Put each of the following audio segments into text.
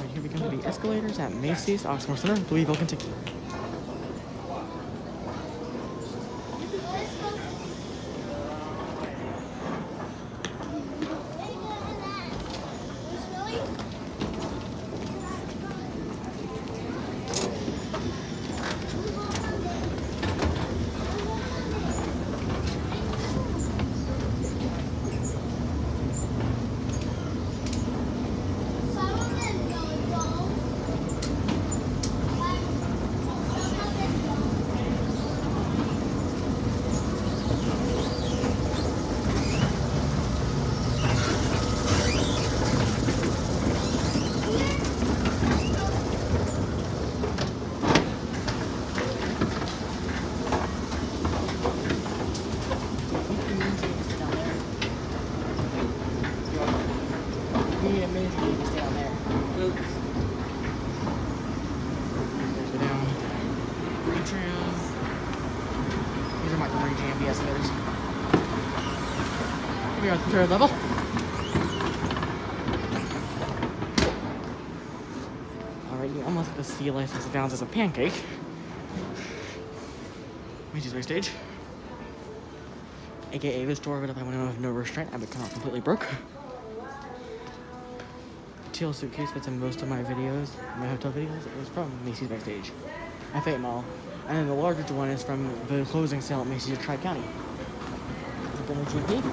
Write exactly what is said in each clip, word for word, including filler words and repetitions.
Here we come to the escalators at Macy's, Oxmoor Center, Louisville, Kentucky. These are Montgomery J M B escalators. Here we are at the third level. Alright, you almost get to see life as it bounds as a pancake. Macy's backstage. A K A the store, but if I went with no restraint, I would come out completely broke. The teal suitcase that's in most of my videos, my hotel videos, it was from Macy's backstage at Fayette Mall. And then the largest one is from the closing sale at Macy's at Tri-County. Montgomery G P.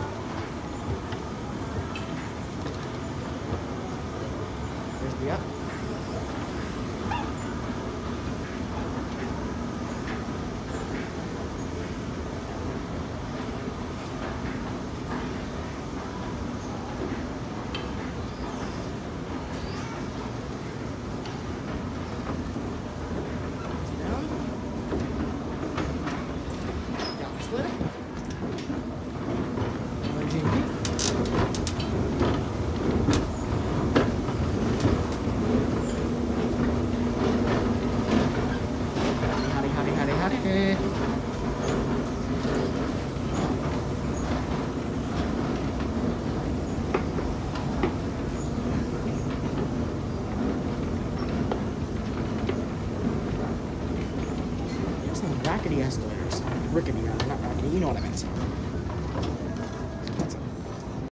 There's the up. Rickety escalators. Rickety, rather, not rackety. You know what I meant.